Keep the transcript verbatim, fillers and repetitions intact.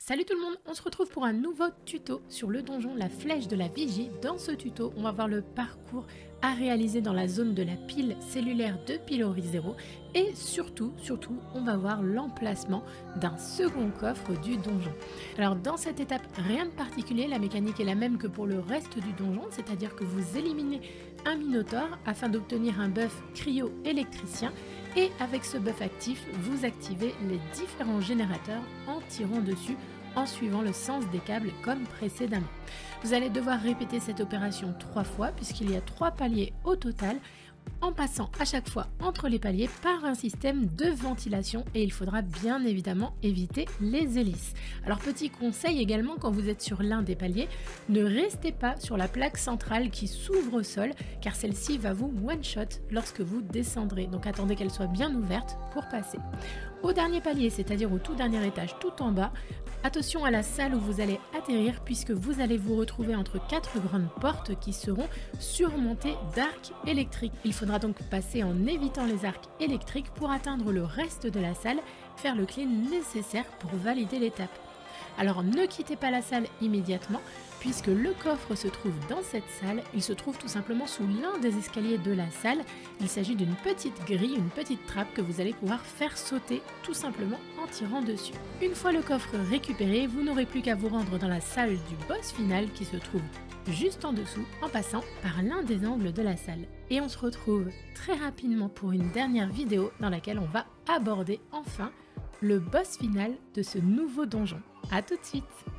Salut tout le monde, on se retrouve pour un nouveau tuto sur le donjon La Flèche de la Vigie. Dans ce tuto, on va voir le parcours à réaliser dans la zone de la pile cellulaire de Pilori zéro et surtout, surtout, on va voir l'emplacement d'un second coffre du donjon. Alors dans cette étape, rien de particulier, la mécanique est la même que pour le reste du donjon, c'est-à-dire que vous éliminez un minotaure afin d'obtenir un buff cryo-électricien. Et avec ce buff actif, vous activez les différents générateurs en tirant dessus en suivant le sens des câbles comme précédemment. Vous allez devoir répéter cette opération trois fois puisqu'il y a trois paliers au total, en passant à chaque fois entre les paliers par un système de ventilation et il faudra bien évidemment éviter les hélices. Alors petit conseil également, quand vous êtes sur l'un des paliers, ne restez pas sur la plaque centrale qui s'ouvre au sol car celle-ci va vous one-shot lorsque vous descendrez, donc attendez qu'elle soit bien ouverte pour passer. Au dernier palier, c'est-à-dire au tout dernier étage tout en bas, attention à la salle où vous allez atterrir puisque vous allez vous retrouver entre quatre grandes portes qui seront surmontées d'arcs électriques. Il faudra donc passer en évitant les arcs électriques pour atteindre le reste de la salle, faire le clean nécessaire pour valider l'étape. Alors ne quittez pas la salle immédiatement puisque le coffre se trouve dans cette salle, il se trouve tout simplement sous l'un des escaliers de la salle. Il s'agit d'une petite grille, une petite trappe que vous allez pouvoir faire sauter tout simplement en tirant dessus. Une fois le coffre récupéré, vous n'aurez plus qu'à vous rendre dans la salle du boss final qui se trouve juste en dessous en passant par l'un des angles de la salle. Et on se retrouve très rapidement pour une dernière vidéo dans laquelle on va aborder enfin le boss final de ce nouveau donjon. A tout de suite!